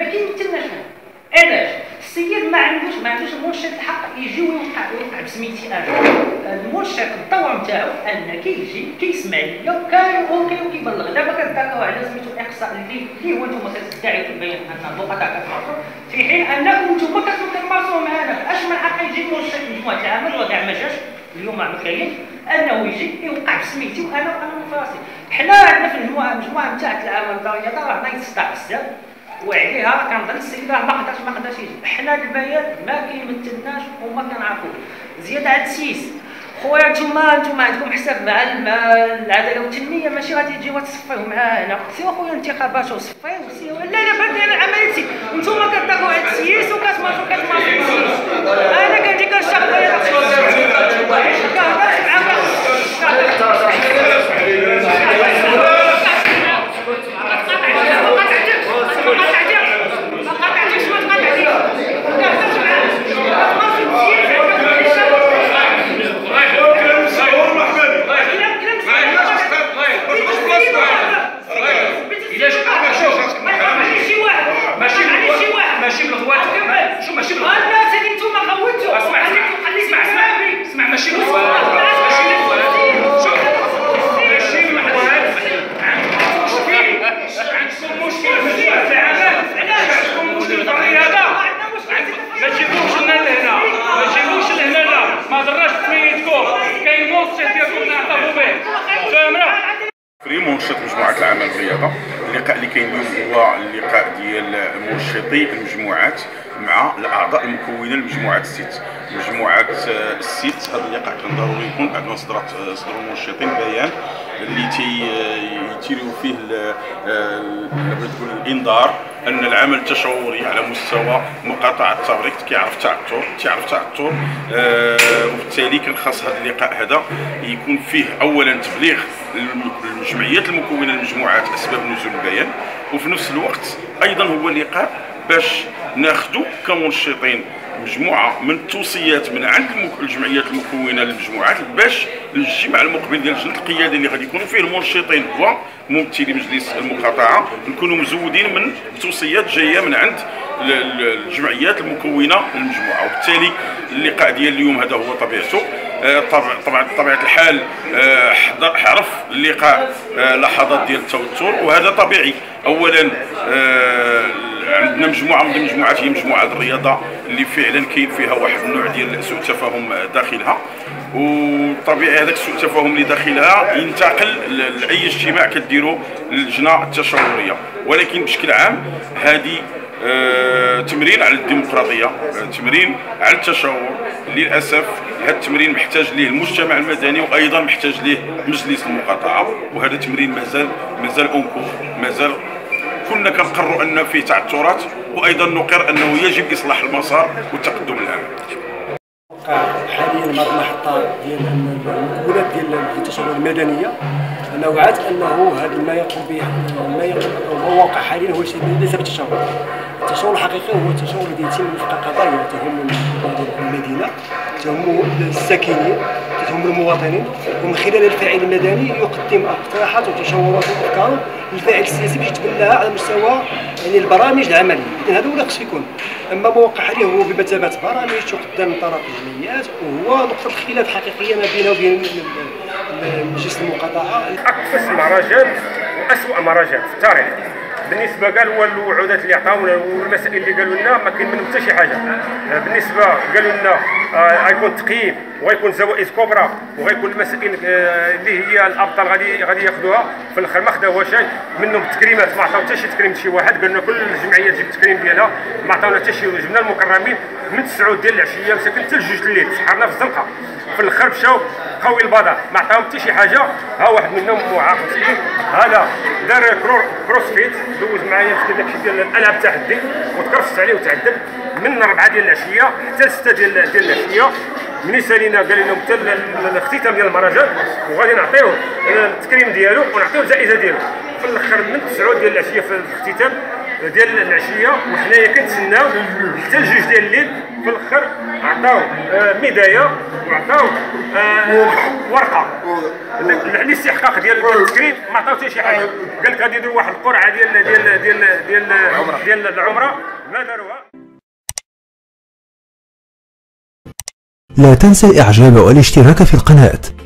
ما كيمثلناش علاش؟ السيد ما عندوش المنشط الحق يجي ويوقع بسميتي انا. المنشط الدور نتاعو ان كيجي كيسمع ليا وكيبلغ. دابا كتدافعوا على سميتو الاقصاء اللي هو نتوما كتدعيو في البيان ان المقاطعه كتمارسو، في حين انكم نتوما كتمارسوه معنا. اش من حق يجي منشط مجموعه العمل وكاع ما جاش اليوم ما كاين انه يجي يوقع بسميتي وانا منفصل. حنا عندنا في المجموعه نتاع العمل الرياضه راه نايض 16 وعليها كنظن السيد راه ما قدرش يجي. حنا البيان ما كيمثلناش وما كنعرفوش. زياده على التسييس خويا نتوما عندكم حساب مع العداله والتنميه، ماشي غادي تجيو تصفيو معاه هنا. سيو خويا انتخابات وصفيو سيو لا بدا العمليه. نتوما كتدافعوا على التسييس وكتمارسوا التسييس. انا كنجي كنشرح منشط مجموعة العمل الرياضة. اللقاء اللي كاين اليوم هو اللقاء ديال منشطي المجموعات مع الاعضاء المكونين لمجموعة الست. مجموعة الست هذا اللقاء كان ضروري يكون بعد ما صدروا المنشطين بيان اللي تيريو فيه الانذار ان العمل التشاوري على مستوى مقاطعة التبريد كيعرف تعثر، وبالتالي كان خاص هذا اللقاء هذا يكون فيه اولا تبليغ للجمعيات المكونه للمجموعات اسباب نزول البيان، وفي نفس الوقت ايضا هو لقاء باش ناخذوا كمنشطين مجموعه من التوصيات من عند الجمعيات المكونه للمجموعات باش الجمع المقبل ديال اللجنه القياديه اللي غادي يكونوا فيه المنشطين وممثلي مجلس المقاطعه نكونوا مزودين من توصيات جايه من عند الجمعيات المكونه للمجموعه. وبالتالي اللقاء ديال اليوم هذا هو طبيعته. طبعا بطبيعه الحال حرف اللقاء لحظات ديال التوتر، وهذا طبيعي. اولا عندنا مجموعه من المجموعات هي مجموعه الرياضه اللي فعلا كاين فيها واحد النوع ديال سوء تفاهم داخلها، وطبيعي هذاك سوء التفاهم اللي داخلها ينتقل لاي اجتماع كديروا اللجنه التشاوريه. ولكن بشكل عام هذه تمرين على الديمقراطيه، تمرين على التشاور. للاسف هذا التمرين محتاج ليه المجتمع المدني وايضا محتاج ليه مجلس المقاطعه، وهذا التمرين مازال اونكور، مازال كنا كنقروا ان فيه تعثرات، وايضا نقر انه يجب اصلاح المسار والتقدم الان. حاليا مع المحطه ديال المكونات ديال التشاور المدنيه نوعات انه هذا ما يقوم به هو واقع حاليا هو شيء ليس بالتشاور. التشاور الحقيقي هو التشاور الذي يتم وفق قضايا تهم المدينه، تهم الساكنين، تهم المواطنين، ومن خلال الفاعل المدني يقدم اقتراحات وتشاورات وافكار للفاعل السياسي باش يتبناها على مستوى يعني البرامج العمليه. اذا هذا هو اللي خصو يكون. اما موقع حاليا هو بمثابه برامج تقدم من طرف الجمعيات، وهو نقطه خلاف حقيقيه ما بينه وبين مجلس المقاطعه. اقفز مهرجان واسوء مهرجان في التاريخ. بالنسبه قالوا الوعودات اللي عطاونا والمسائل اللي قالوا لنا ما كاين منهم حتى شي حاجه. بالنسبه قالوا لنا غيكون تقييم وغيكون جوائز كبرى وغيكون المسائل اللي هي الابطال غادي ياخذوها، في الاخر ما خداوها شيء منهم. التكريمات ما عطاو حتى شي تكريم لشي واحد، قالنا كل الجمعيات تجيب التكريم ديالها، ما عطاونا حتى شي. جبنا المكرمين من 9 ديال العشيه مساكن حتى 2 الليل، سحرنا في الزنقه، في الاخر مشاو قوي البضع ما عطاهم حتى شي حاجه. ها واحد منهم معاق مسكين هذا دار كروسفيت، دوز معايا مسكين داكشي ديال الالعاب التحدي وتكرفست عليه وتعذب من 4 ديال العشيه حتى 6 ديال العشيه. مني سالينا قال لنا حتى الاختتام ديال المهرجان وغادي نعطيوه التكريم ديالو ونعطيوه الجائزه ديالو. في الاخر من 9 ديال العشيه في الاختتام ديال العشيه وحنايا كنتسناو حتى ل2 ديال الليل في الاخر عطاو ميدايه وعطاو ورقه الاستحقاق ديال التكريم، ما عطاو حتى شي حاجه. قال لك غادي يديروا واحد القرعه ديال العمره ما داروها. لا تنسى الإعجاب والاشتراك في القناة.